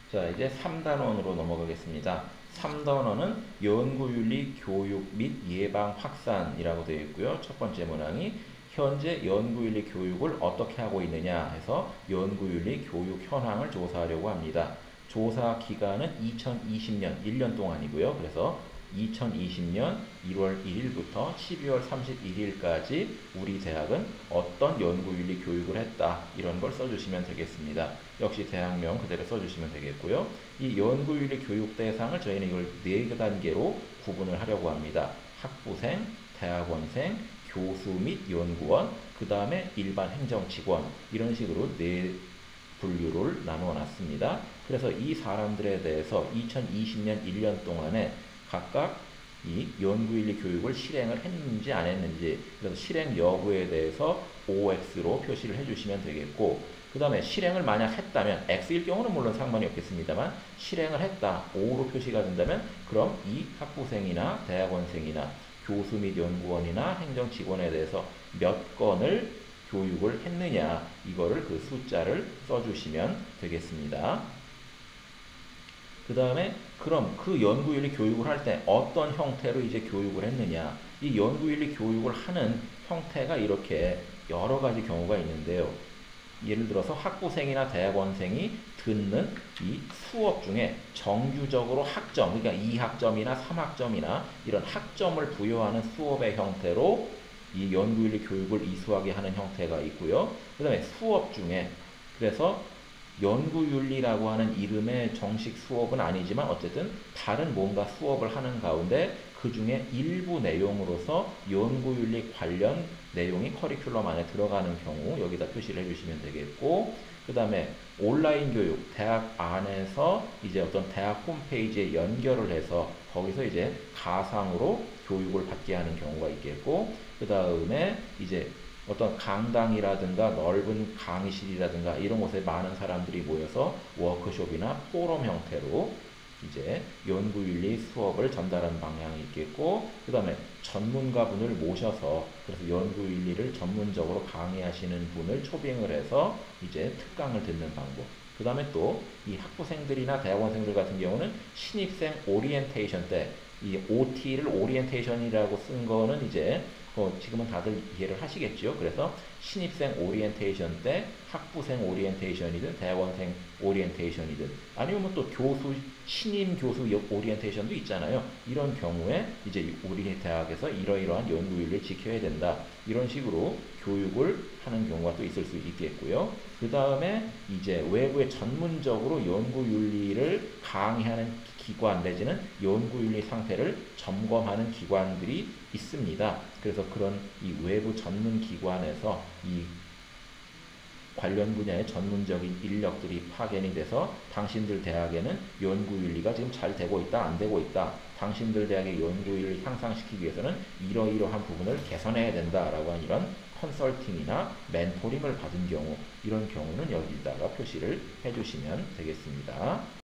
자, 이제 3단원으로 넘어가겠습니다. 3단원은 연구윤리 교육 및 예방 확산이라고 되어 있고요. 첫 번째 문항이 현재 연구윤리 교육을 어떻게 하고 있느냐 해서 연구윤리 교육 현황을 조사하려고 합니다. 조사 기간은 2020년 1년 동안이고요. 그래서 2020년 1월 1일부터 12월 31일까지 우리 대학은 어떤 연구윤리 교육을 했다, 이런 걸 써주시면 되겠습니다. 역시 대학명 그대로 써주시면 되겠고요. 이 연구윤리 교육 대상을 저희는 이걸 4단계로 구분을 하려고 합니다. 학부생, 대학원생, 교수 및 연구원, 그 다음에 일반 행정직원, 이런 식으로 4분류를 나누어 놨습니다. 그래서 이 사람들에 대해서 2020년 1년 동안에 각각 이 연구윤리 교육을 실행을 했는지 안 했는지, 그래서 실행 여부에 대해서 OX로 표시를 해주시면 되겠고, 그 다음에 실행을 만약 했다면, X일 경우는 물론 상관이 없겠습니다만 실행을 했다, O로 표시가 된다면 그럼 이 학부생이나 대학원생이나 교수 및 연구원이나 행정직원에 대해서 몇 건을 교육을 했느냐, 이거를 그 숫자를 써주시면 되겠습니다. 그 다음에 그럼 그 연구윤리 교육을 할 때 어떤 형태로 이제 교육을 했느냐, 이 연구윤리 교육을 하는 형태가 이렇게 여러 가지 경우가 있는데요. 예를 들어서 학부생이나 대학원생이 듣는 이 수업 중에 정규적으로 학점, 그러니까 2학점이나 3학점이나 이런 학점을 부여하는 수업의 형태로 이 연구윤리 교육을 이수하게 하는 형태가 있고요. 그 다음에 수업 중에, 그래서 연구윤리라고 하는 이름의 정식 수업은 아니지만 어쨌든 다른 뭔가 수업을 하는 가운데 그 중에 일부 내용으로서 연구윤리 관련 내용이 커리큘럼 안에 들어가는 경우 여기다 표시를 해주시면 되겠고, 그 다음에 온라인 교육, 대학 안에서 이제 어떤 대학 홈페이지에 연결을 해서 거기서 이제 가상으로 교육을 받게 하는 경우가 있겠고, 그 다음에 이제 어떤 강당이라든가 넓은 강의실이라든가 이런 곳에 많은 사람들이 모여서 워크숍이나 포럼 형태로 이제 연구윤리 수업을 전달하는 방향이 있겠고, 그 다음에 전문가분을 모셔서 그래서 연구윤리를 전문적으로 강의하시는 분을 초빙을 해서 이제 특강을 듣는 방법. 그 다음에 또 이 학부생들이나 대학원생들 같은 경우는 신입생 오리엔테이션 때 이 OT를 오리엔테이션이라고 쓴 거는 이제 지금은 다들 이해를 하시겠죠. 그래서 신입생 오리엔테이션 때 학부생 오리엔테이션이든 대학원생 오리엔테이션이든 아니면 또 교수, 신임 교수 오리엔테이션도 있잖아요. 이런 경우에 이제 우리 대학에서 이러이러한 연구윤리를 지켜야 된다, 이런 식으로 교육을 하는 경우가 또 있을 수 있겠고요. 그 다음에 이제 외부에 전문적으로 연구윤리를 강의하는 기관 내지는 연구윤리 상태를 점검하는 기관들이 있습니다. 그래서 그런 이 외부 전문 기관에서 이 관련 분야의 전문적인 인력들이 파견이 돼서 당신들 대학에는 연구윤리가 지금 잘 되고 있다, 안 되고 있다, 당신들 대학의 연구윤리를 향상시키기 위해서는 이러이러한 부분을 개선해야 된다라고 하는 이런 컨설팅이나 멘토링을 받은 경우, 이런 경우는 여기다가 표시를 해주시면 되겠습니다.